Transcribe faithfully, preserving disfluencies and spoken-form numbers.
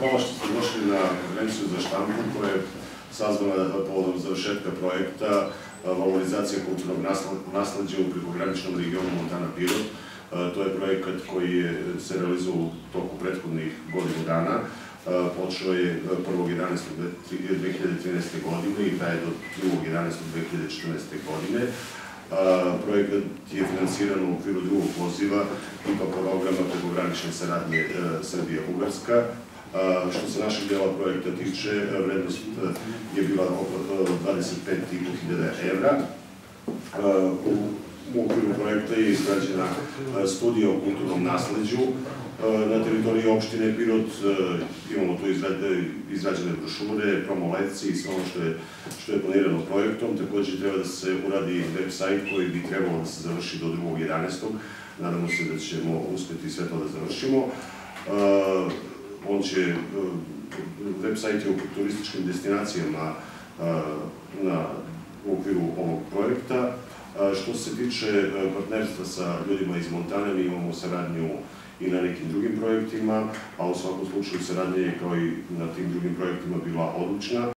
hvala što ste došli na konferenciju za štampu koja je sazvana povodom završetka projekta valorizacija kulturnog nasleđa u prekograničnom regionu Montana-Pirot. To je projekat koji se realizovao u toku prethodnih godinu dana. Počeo je prvog jedanaestog dve hiljade trinaeste. godine i traje do drugog jedanaestog dve hiljade četrnaeste. godine. Projekat je finansiran u okviru drugog poziva I P A programa prekogranične saradnje Srbija-Bugarska. Što se našeg dela projekta tiče, vrednost je bila oko dvadeset pet i po hiljada evra. U okviru projekta je izgrađena studija o kulturnom nasleđu. Na teritoriji opštine Pirot imamo tu izrađene brošure, promo lekcije I sve ono što je planirano projektom. Također treba da se uradi web sajt koji bi trebalo da se završi do drugog jedanaestog. Nadamo se da ćemo uspeti sve to da završimo. On će, web sajt je u turističkim destinacijama u okviru ovog projekta. Što se tiče partnerstva sa ljudima iz Montane, mi imamo saradnju I na nekim drugim projektima, a u svakom slučaju saradnja je kao I na tim drugim projektima bila odlična.